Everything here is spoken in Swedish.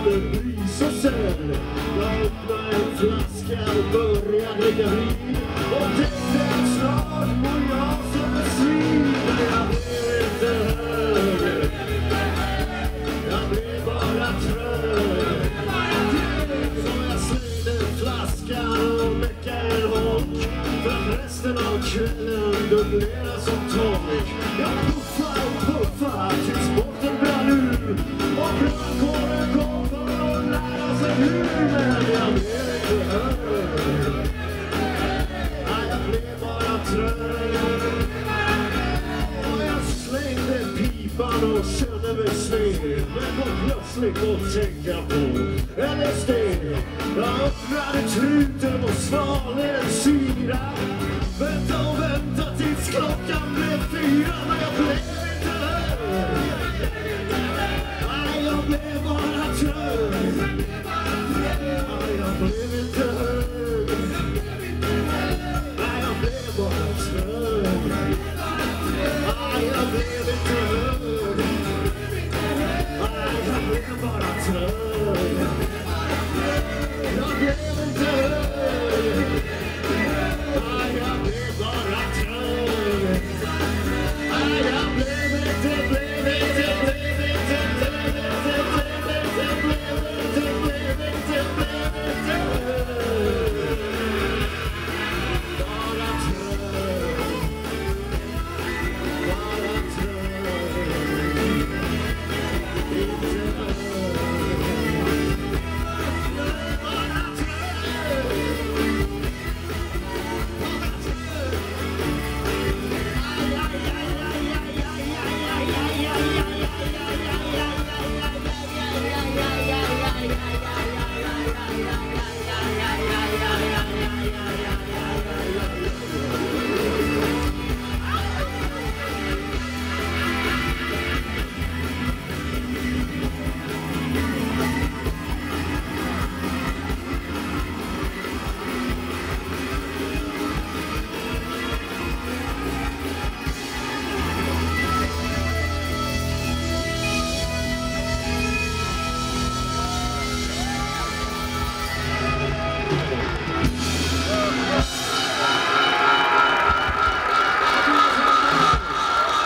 skulle bry sig sen. Jag öppnade en flaska och började dricka vin. Och tänkte att snart mår jag som en svin. Men jag blev inte högre. Jag blev bara trög. Så jag slängde flaskan och meckade en hock. För att resten av kvällen dubblera som tonic. Jag puffar och puffar tills botten brann ur. Och brandkåren kom för att lära sig hur. Men jag blev inte hög. Nej, jag blev bara trög. Och jag slängde pipan och kände mig sned. Men kom plötsligt att tänka på LSD. Jag öppnade truten och svalde en syra. Vänta och vänta tills klockan